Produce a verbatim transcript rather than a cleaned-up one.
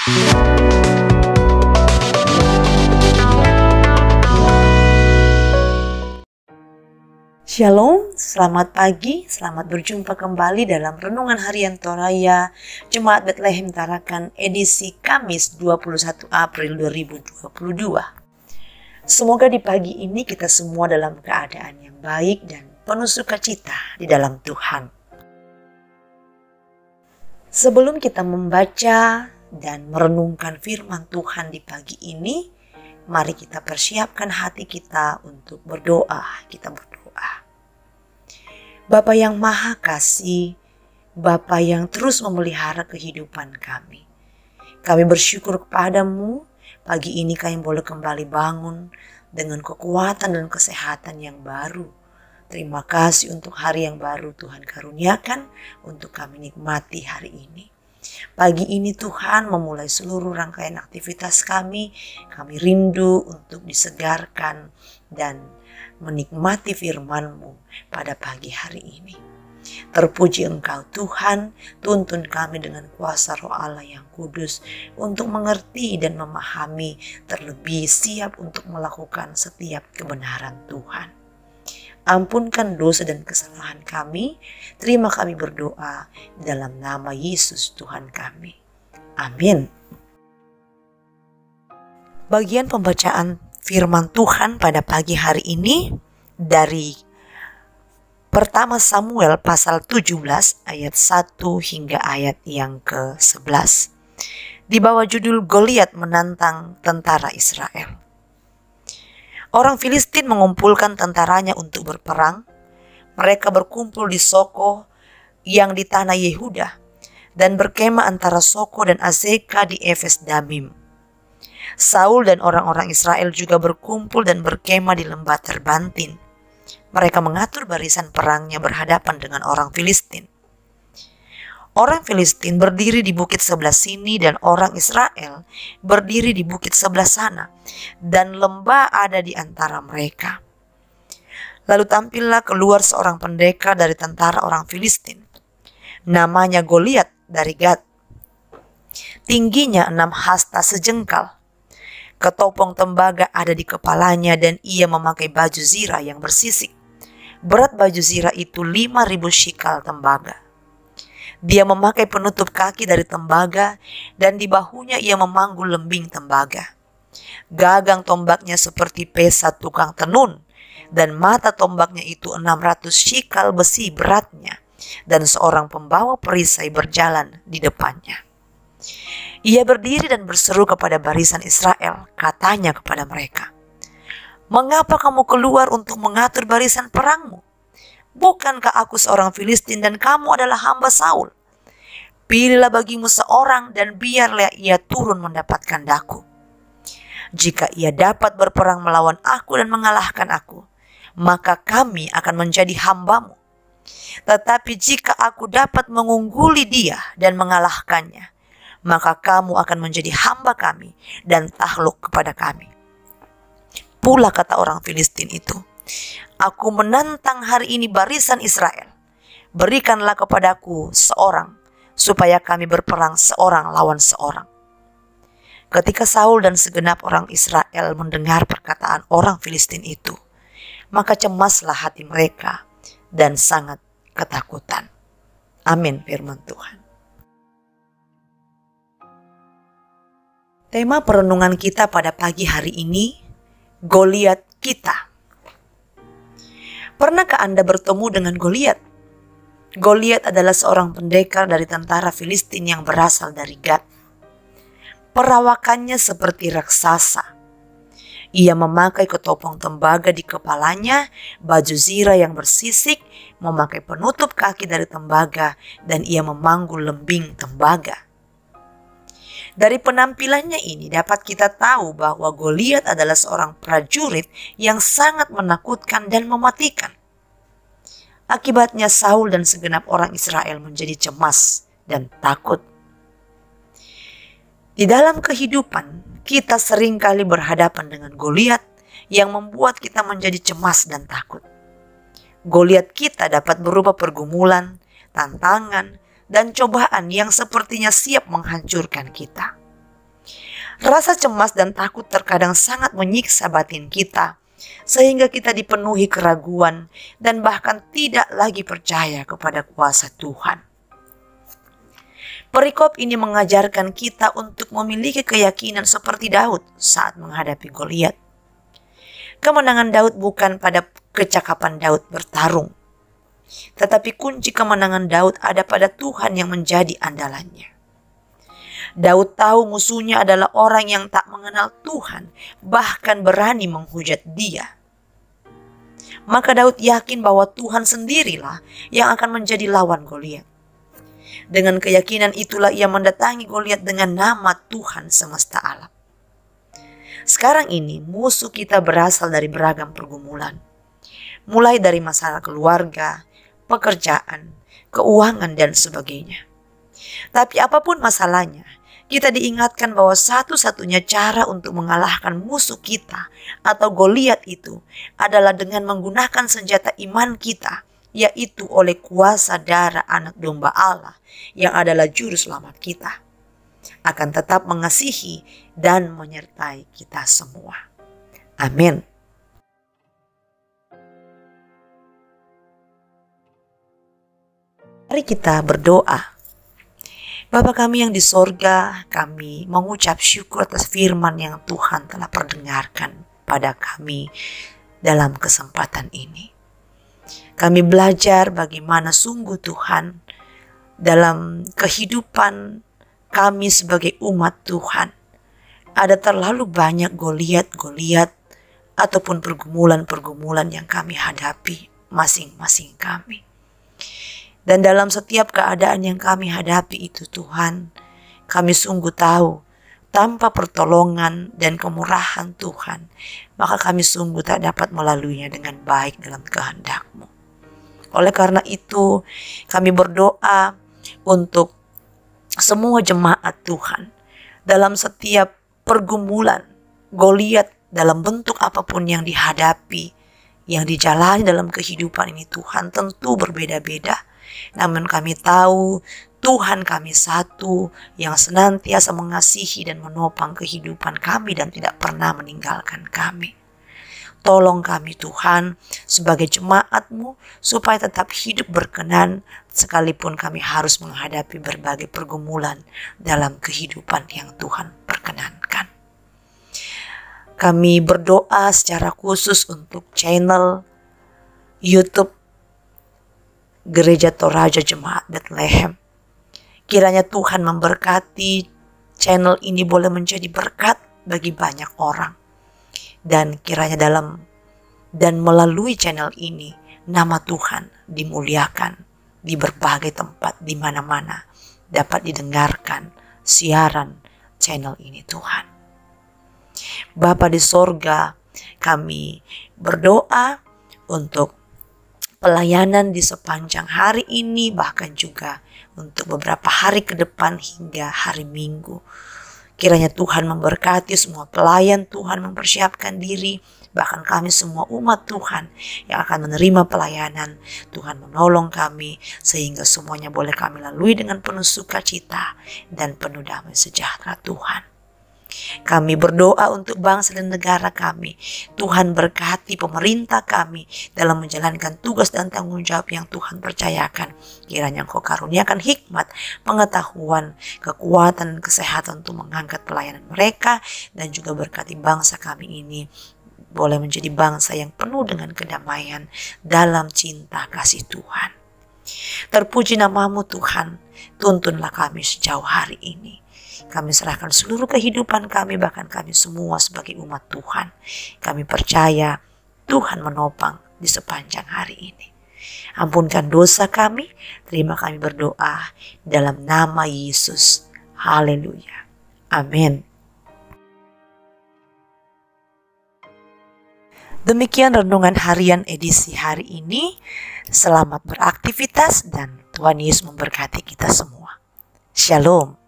Shalom, selamat pagi, selamat berjumpa kembali dalam Renungan Harian Toraya Jemaat Bethlehem Tarakan edisi Kamis dua puluh satu April dua ribu dua puluh dua. Semoga di pagi ini kita semua dalam keadaan yang baik dan penuh sukacita di dalam Tuhan. Sebelum kita membaca dan merenungkan firman Tuhan di pagi ini, mari kita persiapkan hati kita untuk berdoa. Kita berdoa. Bapa yang Maha Kasih, Bapa yang terus memelihara kehidupan kami. Kami bersyukur kepadamu, pagi ini kami boleh kembali bangun dengan kekuatan dan kesehatan yang baru. Terima kasih untuk hari yang baru Tuhan karuniakan untuk kami nikmati hari ini. Pagi ini Tuhan memulai seluruh rangkaian aktivitas kami, kami rindu untuk disegarkan dan menikmati firman-Mu pada pagi hari ini. Terpuji Engkau Tuhan, tuntun kami dengan kuasa Roh Allah yang kudus untuk mengerti dan memahami, terlebih siap untuk melakukan setiap kebenaran Tuhan. Ampunkan dosa dan kesalahan kami, terima kami berdoa dalam nama Yesus Tuhan kami. Amin. Bagian pembacaan firman Tuhan pada pagi hari ini dari pertama Samuel pasal tujuh belas ayat satu hingga ayat yang ke sebelas. Di bawah judul Goliat menantang tentara Israel. Orang Filistin mengumpulkan tentaranya untuk berperang. Mereka berkumpul di Soko yang di tanah Yehuda dan berkemah antara Soko dan Azeka di Efes Damim. Saul dan orang-orang Israel juga berkumpul dan berkemah di lembah Terbantin. Mereka mengatur barisan perangnya berhadapan dengan orang Filistin. Orang Filistin berdiri di bukit sebelah sini dan orang Israel berdiri di bukit sebelah sana, dan lembah ada di antara mereka. Lalu tampillah keluar seorang pendekar dari tentara orang Filistin. Namanya Goliat dari Gat. Tingginya enam hasta sejengkal. Ketopong tembaga ada di kepalanya dan ia memakai baju zirah yang bersisik. Berat baju zirah itu lima ribu shikal tembaga. Dia memakai penutup kaki dari tembaga dan di bahunya ia memanggul lembing tembaga. Gagang tombaknya seperti pesa tukang tenun dan mata tombaknya itu enam ratus shikal besi beratnya, dan seorang pembawa perisai berjalan di depannya. Ia berdiri dan berseru kepada barisan Israel, katanya kepada mereka, "Mengapa kamu keluar untuk mengatur barisan perangmu? Bukankah aku seorang Filistin dan kamu adalah hamba Saul? Pilihlah bagimu seorang dan biarlah ia turun mendapatkan daku. Jika ia dapat berperang melawan aku dan mengalahkan aku, maka kami akan menjadi hambamu. Tetapi jika aku dapat mengungguli dia dan mengalahkannya, maka kamu akan menjadi hamba kami dan takluk kepada kami." Pula kata orang Filistin itu, "Aku menantang hari ini barisan Israel. Berikanlah kepadaku seorang, supaya kami berperang seorang lawan seorang." Ketika Saul dan segenap orang Israel mendengar perkataan orang Filistin itu, maka cemaslah hati mereka dan sangat ketakutan. Amin firman Tuhan. Tema perenungan kita pada pagi hari ini, Goliat kita. Pernahkah Anda bertemu dengan Goliat? Goliat adalah seorang pendekar dari tentara Filistin yang berasal dari Gat. Perawakannya seperti raksasa. Ia memakai ketopong tembaga di kepalanya, baju zirah yang bersisik, memakai penutup kaki dari tembaga, dan ia memanggul lembing tembaga. Dari penampilannya ini dapat kita tahu bahwa Goliat adalah seorang prajurit yang sangat menakutkan dan mematikan. Akibatnya Saul dan segenap orang Israel menjadi cemas dan takut. Di dalam kehidupan, kita seringkali berhadapan dengan Goliat yang membuat kita menjadi cemas dan takut. Goliat kita dapat berupa pergumulan, tantangan, dan cobaan yang sepertinya siap menghancurkan kita. Rasa cemas dan takut terkadang sangat menyiksa batin kita, sehingga kita dipenuhi keraguan dan bahkan tidak lagi percaya kepada kuasa Tuhan. Perikop ini mengajarkan kita untuk memiliki keyakinan seperti Daud saat menghadapi Goliat. Kemenangan Daud bukan pada kecakapan Daud bertarung, tetapi kunci kemenangan Daud ada pada Tuhan yang menjadi andalannya. Daud tahu musuhnya adalah orang yang tak mengenal Tuhan, bahkan berani menghujat dia. Maka Daud yakin bahwa Tuhan sendirilah yang akan menjadi lawan Goliat. Dengan keyakinan itulah ia mendatangi Goliat dengan nama Tuhan semesta alam. Sekarang ini musuh kita berasal dari beragam pergumulan. Mulai dari masalah keluarga, pekerjaan, keuangan, dan sebagainya. Tapi apapun masalahnya, kita diingatkan bahwa satu-satunya cara untuk mengalahkan musuh kita atau Goliat itu adalah dengan menggunakan senjata iman kita, yaitu oleh kuasa darah anak domba Allah yang adalah juru selamat kita. Akan tetap mengasihi dan menyertai kita semua. Amin. Mari kita berdoa. Bapa kami yang di sorga, kami mengucap syukur atas firman yang Tuhan telah perdengarkan pada kami dalam kesempatan ini. Kami belajar bagaimana sungguh Tuhan dalam kehidupan kami sebagai umat Tuhan. Ada terlalu banyak Goliat-Goliat ataupun pergumulan-pergumulan yang kami hadapi masing-masing kami. Dan dalam setiap keadaan yang kami hadapi itu Tuhan, kami sungguh tahu tanpa pertolongan dan kemurahan Tuhan, maka kami sungguh tak dapat melaluinya dengan baik dalam kehendak-Mu. Oleh karena itu, kami berdoa untuk semua jemaat Tuhan dalam setiap pergumulan Goliat dalam bentuk apapun yang dihadapi, yang dijalani dalam kehidupan ini Tuhan tentu berbeda-beda. Namun kami tahu Tuhan kami satu yang senantiasa mengasihi dan menopang kehidupan kami dan tidak pernah meninggalkan kami. Tolong kami Tuhan sebagai jemaat-Mu supaya tetap hidup berkenan sekalipun kami harus menghadapi berbagai pergumulan dalam kehidupan yang Tuhan perkenankan. Kami berdoa secara khusus untuk channel YouTube Gereja Toraja Jemaat Bethlehem. Kiranya Tuhan memberkati channel ini boleh menjadi berkat bagi banyak orang. Dan kiranya dalam dan melalui channel ini nama Tuhan dimuliakan di berbagai tempat, di mana-mana dapat didengarkan siaran channel ini Tuhan. Bapa di sorga, kami berdoa untuk pelayanan di sepanjang hari ini, bahkan juga untuk beberapa hari ke depan hingga hari Minggu. Kiranya Tuhan memberkati semua pelayan Tuhan mempersiapkan diri, bahkan kami semua umat Tuhan yang akan menerima pelayanan. Tuhan menolong kami sehingga semuanya boleh kami lalui dengan penuh sukacita dan penuh damai sejahtera Tuhan. Kami berdoa untuk bangsa dan negara kami. Tuhan berkati pemerintah kami dalam menjalankan tugas dan tanggung jawab yang Tuhan percayakan. Kiranya Engkau karuniakan hikmat, pengetahuan, kekuatan, dan kesehatan untuk mengangkat pelayanan mereka. Dan juga berkati bangsa kami ini boleh menjadi bangsa yang penuh dengan kedamaian dalam cinta kasih Tuhan. Terpuji nama-Mu Tuhan, tuntunlah kami sejauh hari ini. Kami serahkan seluruh kehidupan kami, bahkan kami semua sebagai umat Tuhan. Kami percaya Tuhan menopang di sepanjang hari ini. Ampunkan dosa kami, terima kami berdoa dalam nama Yesus. Haleluya. Amin. Demikian renungan harian edisi hari ini. Selamat beraktivitas dan Tuhan Yesus memberkati kita semua. Shalom.